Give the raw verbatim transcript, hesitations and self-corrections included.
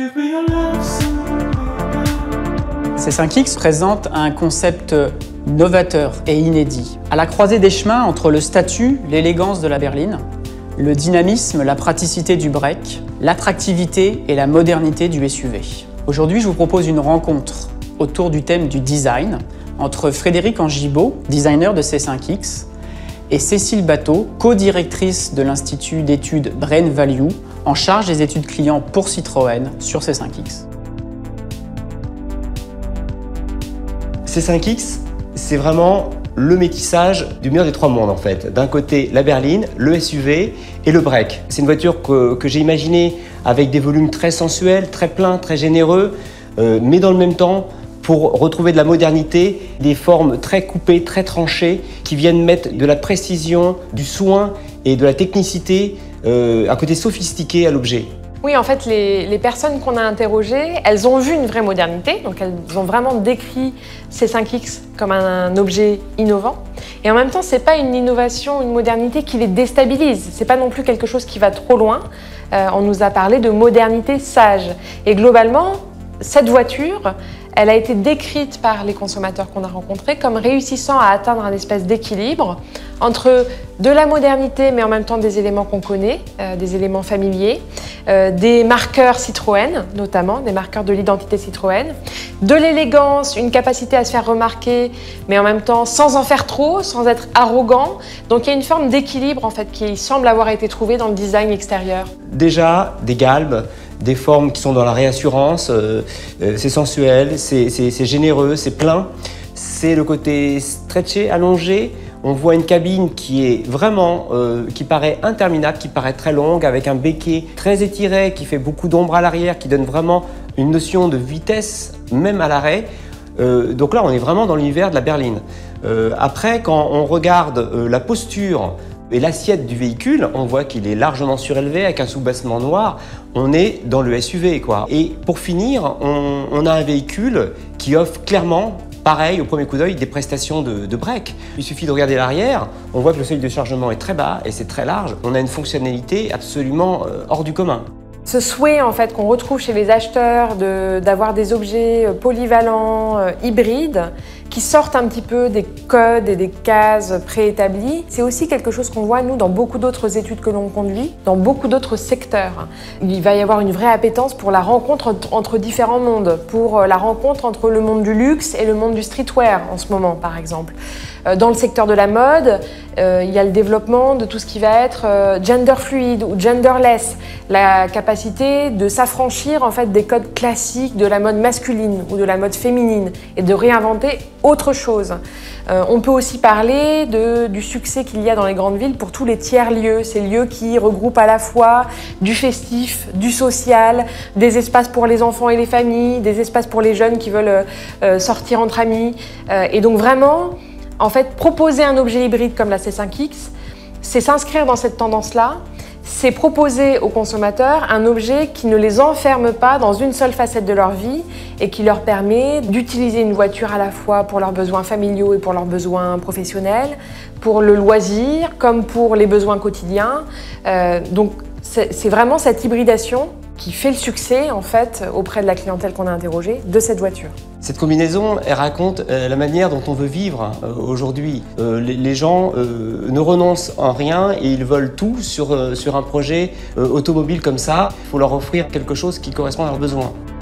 C cinq X présente un concept novateur et inédit, à la croisée des chemins entre le statut, l'élégance de la berline, le dynamisme, la praticité du break, l'attractivité et la modernité du S U V. Aujourd'hui, je vous propose une rencontre autour du thème du design entre Frédéric Angibaud, designer de C cinq X, et Cécile Bateau, co-directrice de l'Institut d'études Brain Value, en charge des études clients pour Citroën sur C cinq X. C cinq X, c'est vraiment le métissage du meilleur des trois mondes en fait. D'un côté, la berline, le S U V et le break. C'est une voiture que, que j'ai imaginée avec des volumes très sensuels, très pleins, très généreux, euh, mais dans le même temps, pour retrouver de la modernité, des formes très coupées, très tranchées, qui viennent mettre de la précision, du soin et de la technicité, euh, un côté sophistiqué à l'objet. Oui, en fait, les, les personnes qu'on a interrogées, elles ont vu une vraie modernité, donc elles ont vraiment décrit C cinq X comme un, un objet innovant. Et en même temps, c'est pas une innovation, une modernité qui les déstabilise. C'est pas non plus quelque chose qui va trop loin. Euh, on nous a parlé de modernité sage. Et globalement, cette voiture, elle a été décrite par les consommateurs qu'on a rencontrés comme réussissant à atteindre un espèce d'équilibre entre de la modernité, mais en même temps des éléments qu'on connaît, euh, des éléments familiers, euh, des marqueurs Citroën, notamment des marqueurs de l'identité Citroën, de l'élégance, une capacité à se faire remarquer, mais en même temps sans en faire trop, sans être arrogant. Donc il y a une forme d'équilibre en fait qui semble avoir été trouvée dans le design extérieur. Déjà, des galbes, des formes qui sont dans la réassurance, euh, euh, c'est sensuel, c'est généreux, c'est plein. C'est le côté stretché, allongé. On voit une cabine qui est vraiment, euh, qui paraît interminable, qui paraît très longue, avec un béquet très étiré, qui fait beaucoup d'ombre à l'arrière, qui donne vraiment une notion de vitesse, même à l'arrêt. Euh, donc là, on est vraiment dans l'univers de la berline. Euh, après, quand on regarde euh, la posture et l'assiette du véhicule, on voit qu'il est largement surélevé avec un sous-bassement noir. On est dans le S U V, quoi. Et pour finir, on, on a un véhicule qui offre clairement, pareil, au premier coup d'œil, des prestations de, de break. Il suffit de regarder l'arrière, on voit que le seuil de chargement est très bas et c'est très large. On a une fonctionnalité absolument euh, hors du commun. Ce souhait en fait qu'on retrouve chez les acheteurs d'avoir de, des objets polyvalents, euh, hybrides, qui sortent un petit peu des codes et des cases préétablies, c'est aussi quelque chose qu'on voit nous dans beaucoup d'autres études que l'on conduit, dans beaucoup d'autres secteurs. Il va y avoir une vraie appétence pour la rencontre entre différents mondes, pour la rencontre entre le monde du luxe et le monde du streetwear en ce moment par exemple. Dans le secteur de la mode, euh, il y a le développement de tout ce qui va être euh, gender fluide ou genderless, la capacité de s'affranchir en fait des codes classiques de la mode masculine ou de la mode féminine et de réinventer autre chose. Euh, on peut aussi parler de, du succès qu'il y a dans les grandes villes pour tous les tiers-lieux, ces lieux qui regroupent à la fois du festif, du social, des espaces pour les enfants et les familles, des espaces pour les jeunes qui veulent euh, sortir entre amis. Euh, et donc vraiment, en fait, proposer un objet hybride comme la C cinq X, c'est s'inscrire dans cette tendance-là, c'est proposer aux consommateurs un objet qui ne les enferme pas dans une seule facette de leur vie et qui leur permet d'utiliser une voiture à la fois pour leurs besoins familiaux et pour leurs besoins professionnels, pour le loisir comme pour les besoins quotidiens. Euh, donc c'est vraiment cette hybridation qui fait le succès en fait auprès de la clientèle qu'on a interrogée de cette voiture. Cette combinaison, elle raconte euh, la manière dont on veut vivre euh, aujourd'hui. Euh, les, les gens euh, ne renoncent en rien et ils veulent tout sur, euh, sur un projet euh, automobile comme ça. Il faut leur offrir quelque chose qui correspond à leurs besoins.